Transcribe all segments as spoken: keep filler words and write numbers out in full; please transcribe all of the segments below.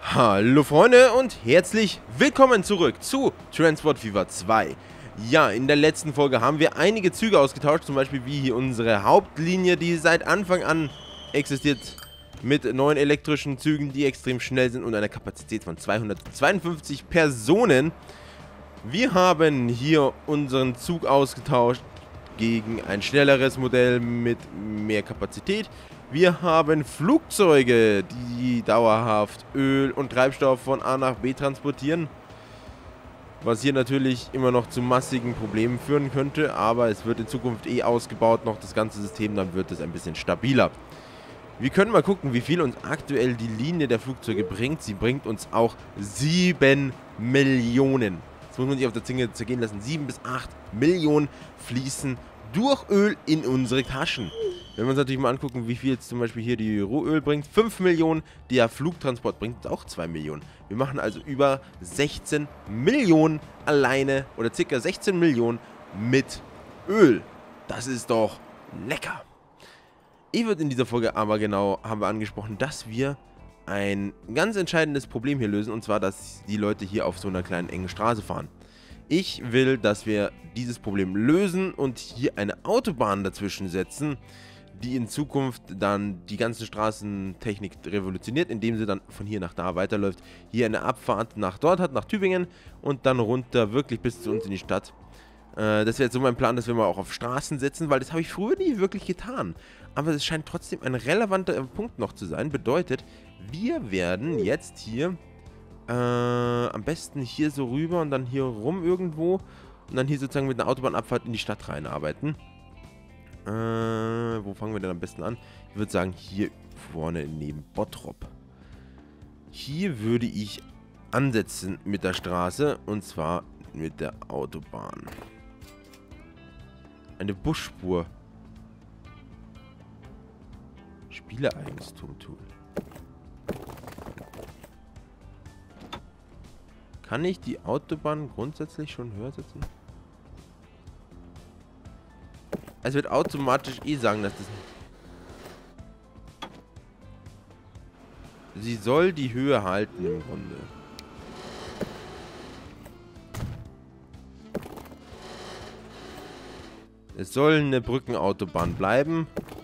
Hallo Freunde und herzlich willkommen zurück zu Transport Fever zwei. Ja, in der letzten Folge haben wir einige Züge ausgetauscht, zum Beispiel wie hier unsere Hauptlinie, die seit Anfang an existiert, mit neuen elektrischen Zügen, die extrem schnell sind und einer Kapazität von zweihundertzweiundfünfzig Personen. Wir haben hier unseren Zug ausgetauscht gegen ein schnelleres Modell mit mehr Kapazität. Wir haben Flugzeuge, die dauerhaft Öl und Treibstoff von A nach B transportieren. Was hier natürlich immer noch zu massigen Problemen führen könnte, aber es wird in Zukunft eh ausgebaut, noch das ganze System, dann wird es ein bisschen stabiler. Wir können mal gucken, wie viel uns aktuell die Linie der Flugzeuge bringt. Sie bringt uns auch sieben Millionen. Das muss man sich auf der Zunge zergehen lassen. sieben bis acht Millionen fließen durch Öl in unsere Taschen. Wenn wir uns natürlich mal angucken, wie viel jetzt zum Beispiel hier die Rohöl bringt, fünf Millionen, der Flugtransport bringt auch zwei Millionen. Wir machen also über sechzehn Millionen alleine oder circa sechzehn Millionen mit Öl. Das ist doch lecker. Ich würde in dieser Folge aber genau, haben wir angesprochen, dass wir ein ganz entscheidendes Problem hier lösen, und zwar, dass die Leute hier auf so einer kleinen engen Straße fahren. Ich will, dass wir dieses Problem lösen und hier eine Autobahn dazwischen setzen, die in Zukunft dann die ganze Straßentechnik revolutioniert, indem sie dann von hier nach da weiterläuft, hier eine Abfahrt nach dort hat, nach Tübingen und dann runter wirklich bis zu uns in die Stadt. Äh, das wäre jetzt so mein Plan, dass wir mal auch auf Straßen setzen, weil das habe ich früher nie wirklich getan. Aber es scheint trotzdem ein relevanter Punkt noch zu sein. Bedeutet, wir werden jetzt hier äh, am besten hier so rüber und dann hier rum irgendwo und dann hier sozusagen mit einer Autobahnabfahrt in die Stadt reinarbeiten. Äh, wo fangen wir denn am besten an? Ich würde sagen, hier vorne neben Bottrop. Hier würde ich ansetzen mit der Straße und zwar mit der Autobahn. Eine Busspur. Spielereigentum-Tool. Kann ich die Autobahn grundsätzlich schon höher setzen? Es wird automatisch eh sagen, dass das... Sie soll die Höhe halten im Grunde. Es soll eine Brückenautobahn bleiben.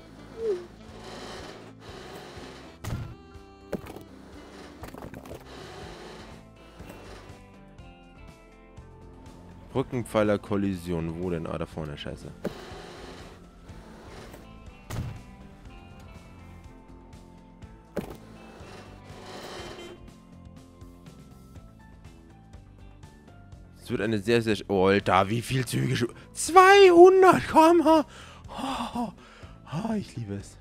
Brückenpfeiler-Kollision. Wo denn? Ah, da vorne. Scheiße. Es wird eine sehr, sehr... Oh, Alter, wie viel Züge schon... zweihundert, komm! Oh, oh, oh, ich liebe es.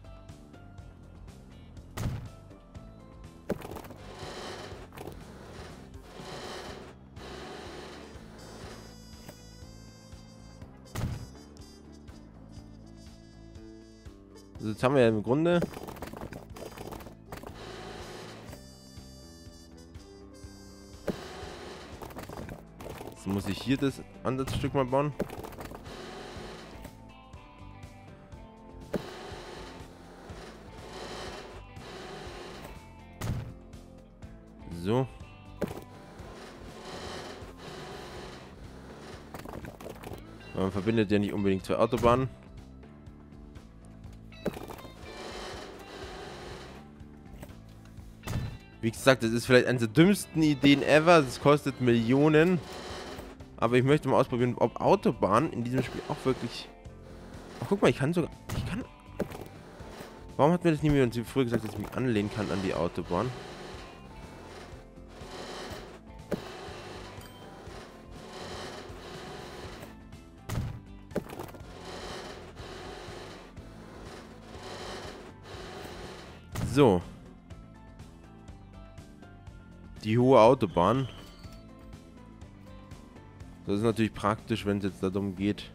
Also jetzt haben wir ja im Grunde... Jetzt muss ich hier das Ansatzstück mal bauen. So. Man verbindet ja nicht unbedingt zwei Autobahnen. Wie gesagt, das ist vielleicht eine der dümmsten Ideen ever. Das kostet Millionen. Aber ich möchte mal ausprobieren, ob Autobahn in diesem Spiel auch wirklich... Ach, guck mal, ich kann sogar... Ich kann... Warum hat mir das niemand früher gesagt, dass ich mich anlehnen kann an die Autobahn? So. Die hohe Autobahn. Das ist natürlich praktisch, wenn es jetzt darum geht.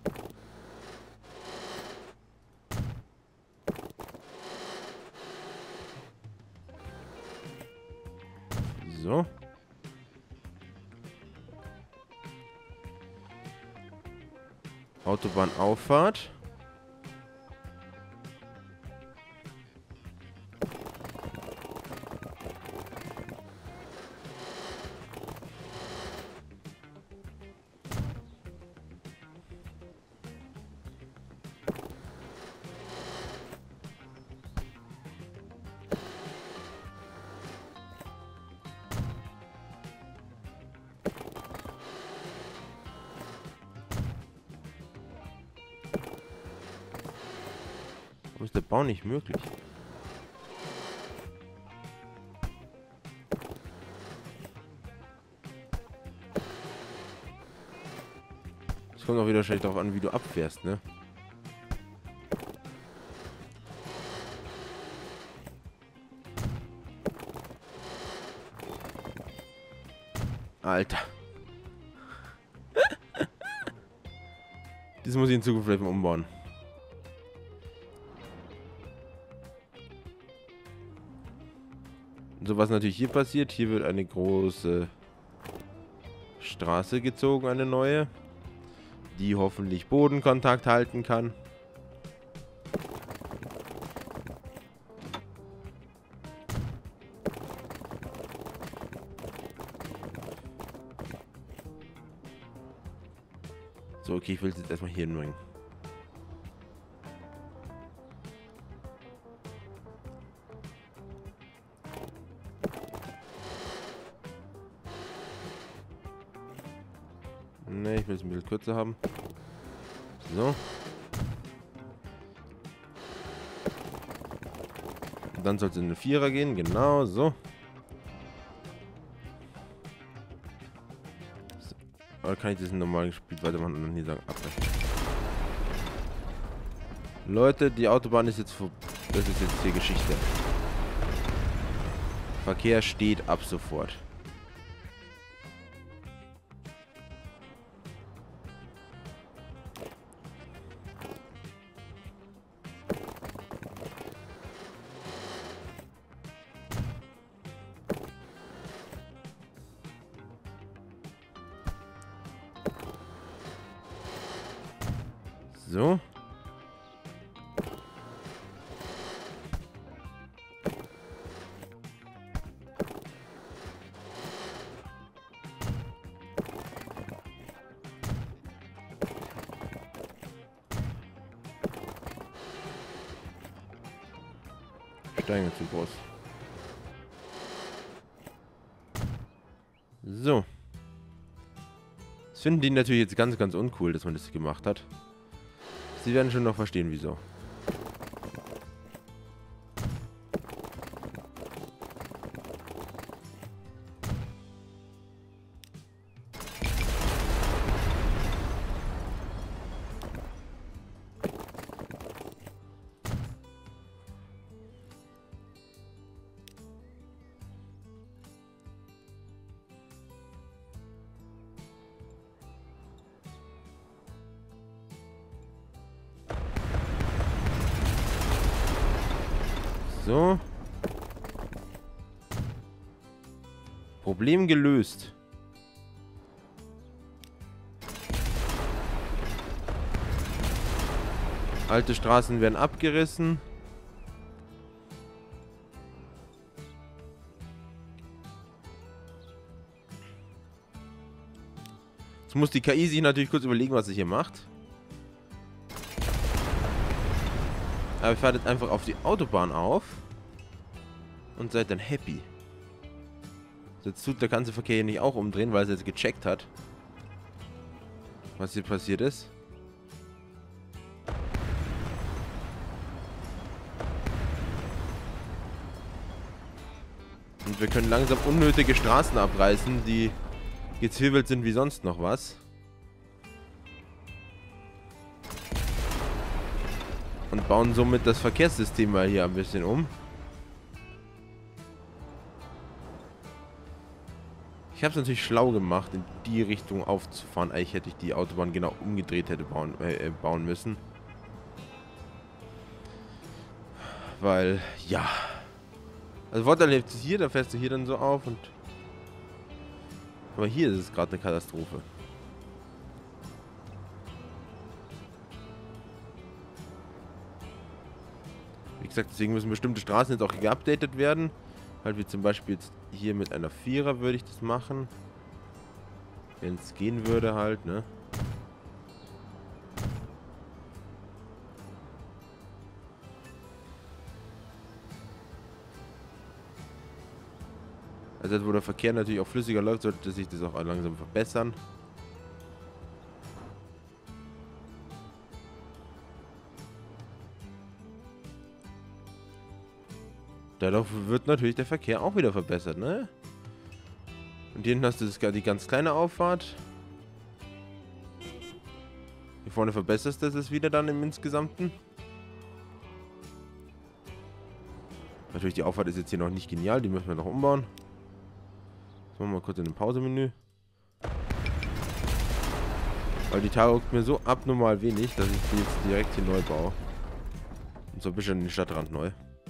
So. Autobahnauffahrt. Warum ist der Bau nicht möglich? Es kommt auch wieder wahrscheinlich darauf an, wie du abfährst, ne? Alter. Das muss ich in Zukunft vielleicht mal umbauen. So, was natürlich hier passiert, hier wird eine große Straße gezogen, eine neue, die hoffentlich Bodenkontakt halten kann. So, okay, ich will es jetzt erstmal hier hinbringen. Ne, ich will es ein bisschen kürzer haben. So. Und dann soll es in eine Vierer gehen, genau so. So. Oder kann ich das im normalen Spiel weitermachen und dann hier sagen, abbrechen? Leute, die Autobahn ist jetzt vor. Das ist jetzt hier Geschichte. Verkehr steht ab sofort. So. Steine zu groß. So. Das finden die natürlich jetzt ganz, ganz uncool, dass man das gemacht hat. Sie werden schon noch verstehen, wieso. So. Problem gelöst. Alte Straßen werden abgerissen. Jetzt muss die K I sich natürlich kurz überlegen, was sie hier macht. Aber ihr fahrt jetzt einfach auf die Autobahn auf und seid dann happy. Jetzt tut der ganze Verkehr hier nicht auch umdrehen, weil es jetzt gecheckt hat, was hier passiert ist. Und wir können langsam unnötige Straßen abreißen, die gezwirbelt sind wie sonst noch was. Und bauen somit das Verkehrssystem mal hier ein bisschen um. Ich habe es natürlich schlau gemacht, in die Richtung aufzufahren. Eigentlich hätte ich die Autobahn genau umgedreht hätte bauen, äh, bauen müssen. Weil, ja. Also Vorteil ist hier, da fährst du hier dann so auf und... Aber hier ist es gerade eine Katastrophe. Wie gesagt, deswegen müssen bestimmte Straßen jetzt auch geupdatet werden. Halt wie zum Beispiel jetzt hier mit einer Vierer würde ich das machen. Wenn es gehen würde halt, ne? Also wo der Verkehr natürlich auch flüssiger läuft, sollte sich das auch langsam verbessern. Dadurch wird natürlich der Verkehr auch wieder verbessert, ne? Und hier hinten hast du das, die ganz kleine Auffahrt. Hier vorne verbesserst du es wieder dann im Insgesamten. Natürlich, die Auffahrt ist jetzt hier noch nicht genial, die müssen wir noch umbauen. Jetzt machen wir mal kurz in ein Pausemenü. Weil die taugt mir so abnormal wenig, dass ich die jetzt direkt hier neu baue. Und so ein bisschen den Stadtrand neu.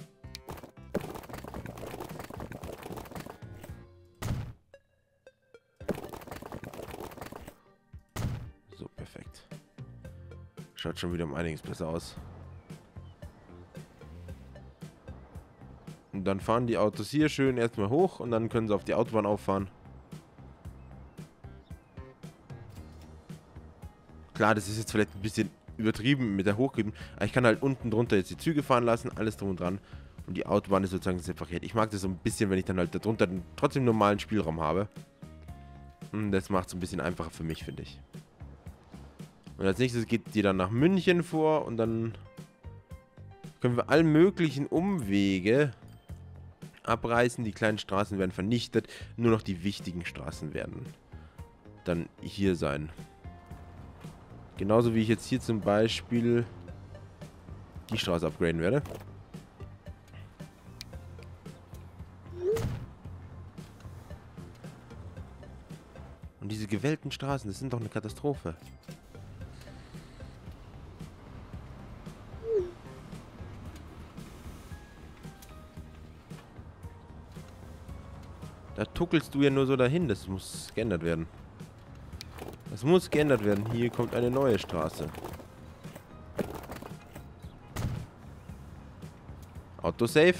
So, perfekt. Schaut schon wieder um einiges besser aus. Und dann fahren die Autos hier schön erstmal hoch und dann können sie auf die Autobahn auffahren. Klar, das ist jetzt vielleicht ein bisschen übertrieben mit der Hochgeben, aber ich kann halt unten drunter jetzt die Züge fahren lassen, alles drum und dran. Und die Autobahn ist sozusagen separiert. Ich mag das so ein bisschen, wenn ich dann halt darunter trotzdem normalen Spielraum habe. Und das macht es ein bisschen einfacher für mich, finde ich. Und als nächstes geht die dann nach München vor und dann können wir alle möglichen Umwege abreißen. Die kleinen Straßen werden vernichtet. Nur noch die wichtigen Straßen werden dann hier sein. Genauso wie ich jetzt hier zum Beispiel die Straße upgraden werde. Und diese gewellten Straßen, das sind doch eine Katastrophe. Da tuckelst du ja nur so dahin. Das muss geändert werden. Das muss geändert werden. Hier kommt eine neue Straße. Autosave.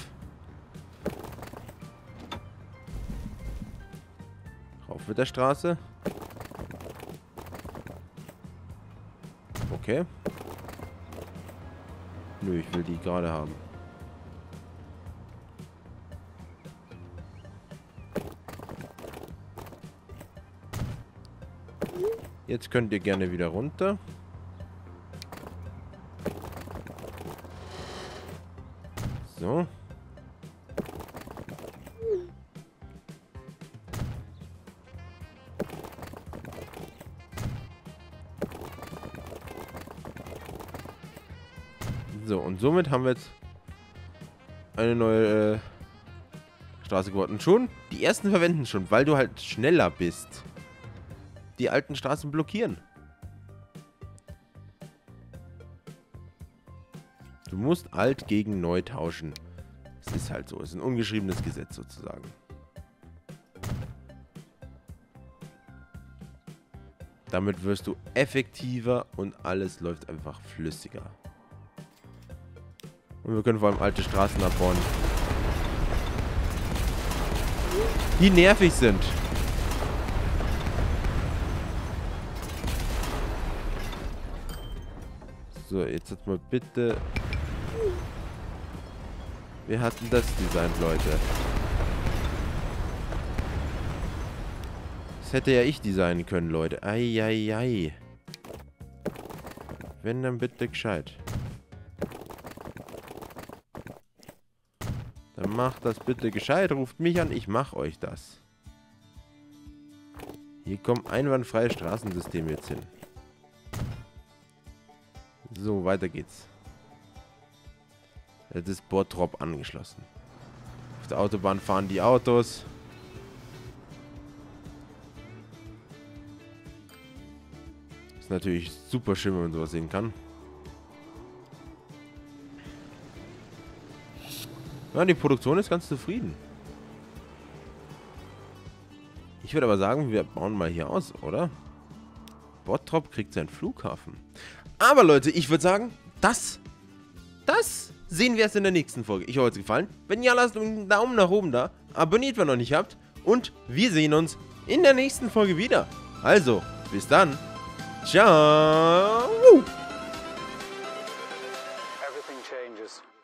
Rauf mit der Straße. Okay. Nö, ich will die gerade haben. Jetzt könnt ihr gerne wieder runter. So. So, und somit haben wir jetzt eine neue äh, Straße gebaut. Und schon, die ersten verwenden schon, weil du halt schneller bist. Die alten Straßen blockieren. Du musst alt gegen neu tauschen. Es ist halt so. Es ist ein ungeschriebenes Gesetz sozusagen. Damit wirst du effektiver und alles läuft einfach flüssiger. Und wir können vor allem alte Straßen abbauen, die nervig sind. So, jetzt hat mal bitte... Wir hatten das designt, Leute. Das hätte ja ich designen können, Leute. Eieiei. Wenn, dann bitte gescheit. Dann macht das bitte gescheit. Ruft mich an, ich mach euch das. Hier kommen einwandfreie Straßensysteme jetzt hin. So, weiter geht's. Jetzt ist Bottrop angeschlossen. Auf der Autobahn fahren die Autos. Ist natürlich super schön, wenn man sowas sehen kann. Ja, die Produktion ist ganz zufrieden. Ich würde aber sagen, wir bauen mal hier aus, oder? Bottrop kriegt seinen Flughafen. Aber Leute, ich würde sagen, das, das sehen wir erst in der nächsten Folge. Ich hoffe, es hat gefallen. Wenn ja, lasst einen Daumen nach oben da. Abonniert, wenn ihr noch nicht habt. Und wir sehen uns in der nächsten Folge wieder. Also, bis dann. Ciao. Everything changes.